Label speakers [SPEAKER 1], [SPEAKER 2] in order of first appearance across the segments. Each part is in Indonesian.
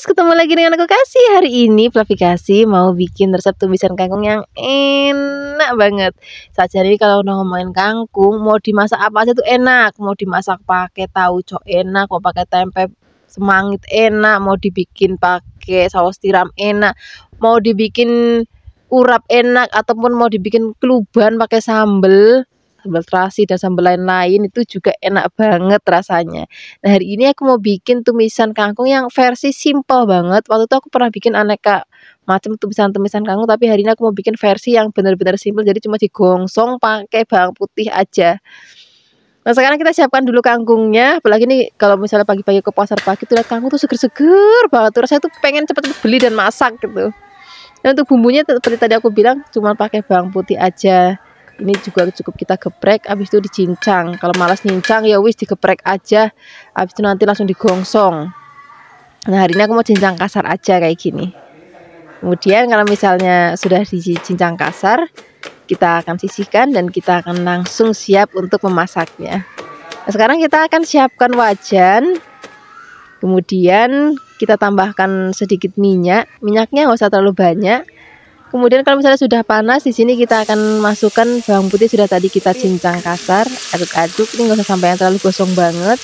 [SPEAKER 1] ketemu lagi dengan aku Kasih. Hari ini Fluffy Kasih mau bikin resep tumisan kangkung yang enak banget. Saja ini kalau udah ngomongin kangkung, mau dimasak apa aja tuh enak. Mau dimasak pakai tauco enak, mau pakai tempe semangit enak, mau dibikin pakai saus tiram enak, mau dibikin urap enak, ataupun mau dibikin keluban pakai sambal terasi dan sambal lain-lain, itu juga enak banget rasanya. Nah, hari ini aku mau bikin tumisan kangkung yang versi simple banget. Waktu itu aku pernah bikin aneka macam tumisan-tumisan kangkung, tapi hari ini aku mau bikin versi yang benar-benar simple, jadi cuma digongsong pakai bawang putih aja. Nah, sekarang kita siapkan dulu kangkungnya. Apalagi nih kalau misalnya pagi-pagi ke pasar pagi tuh lihat kangkung tuh seger-seger banget tuh. Rasanya tuh pengen cepet-cepet beli dan masak gitu. Dan untuk bumbunya seperti tadi aku bilang cuma pakai bawang putih aja. Ini juga cukup kita geprek, habis itu dicincang. Kalau malas nyincang ya wis digeprek aja, habis itu nanti langsung digongsong. Nah, hari ini aku mau cincang kasar aja kayak gini. Kemudian kalau misalnya sudah dicincang kasar, kita akan sisihkan dan kita akan langsung siap untuk memasaknya. Nah, sekarang kita akan siapkan wajan. Kemudian kita tambahkan sedikit minyak. Minyaknya nggak usah terlalu banyak. Kemudian kalau misalnya sudah panas, di sini kita akan masukkan bawang putih sudah tadi kita cincang kasar, aduk-aduk. Ini nggak usah sampai yang terlalu gosong banget,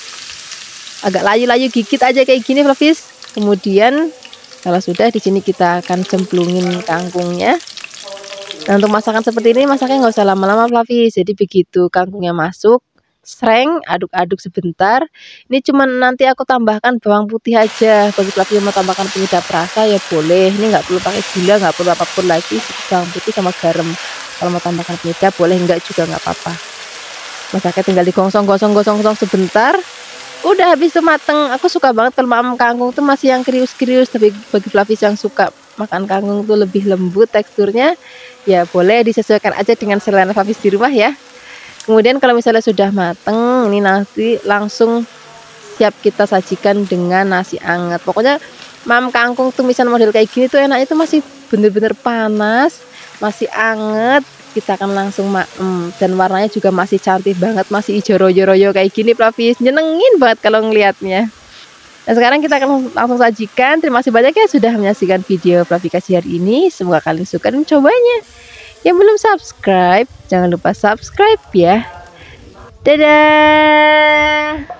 [SPEAKER 1] agak layu-layu gigit aja kayak gini, Fluffies. Kemudian kalau sudah, di sini kita akan cemplungin kangkungnya. Nah, untuk masakan seperti ini masaknya nggak usah lama-lama, Fluffies. Jadi begitu kangkungnya masuk, sreng, aduk-aduk sebentar. Ini cuma nanti aku tambahkan bawang putih aja. Bagi Fluffy yang mau tambahkan penyedap rasa ya boleh. Ini nggak perlu pakai gula, nggak perlu apapun lagi. Bawang putih sama garam. Kalau mau tambahkan penyedap boleh, enggak juga nggak apa-apa. Masaknya tinggal digosong-gosong sebentar. Udah habis itu mateng. Aku suka banget kalau makan kangkung tuh masih yang krius-krius. Tapi bagi Fluffy yang suka makan kangkung tuh lebih lembut teksturnya, ya boleh disesuaikan aja dengan selera Fluffy di rumah ya. Kemudian kalau misalnya sudah mateng, ini nanti langsung siap kita sajikan dengan nasi anget. Pokoknya mam kangkung tumisan model kayak gini tuh enak, itu masih bener-bener panas, masih anget. Kita akan langsung dan warnanya juga masih cantik banget, masih hijau royo-royo kayak gini, Fluffy. Nyenengin banget kalau ngelihatnya. Nah, sekarang kita akan langsung sajikan. Terima kasih banyak ya sudah menyaksikan video Fluffy Kasih hari ini. Semoga kalian suka dan mencobanya. Yang belum subscribe, jangan lupa subscribe ya. Dadah.